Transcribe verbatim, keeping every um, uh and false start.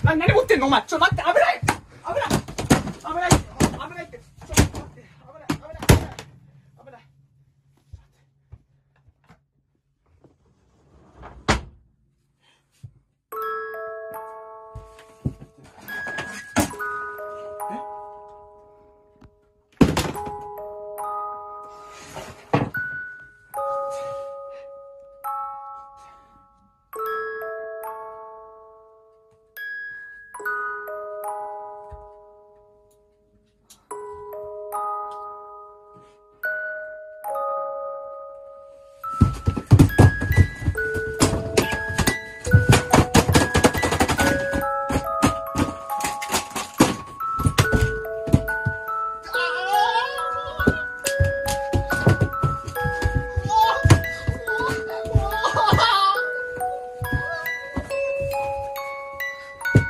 な、何持ってんのお前。ちょっと待って、危ない危ない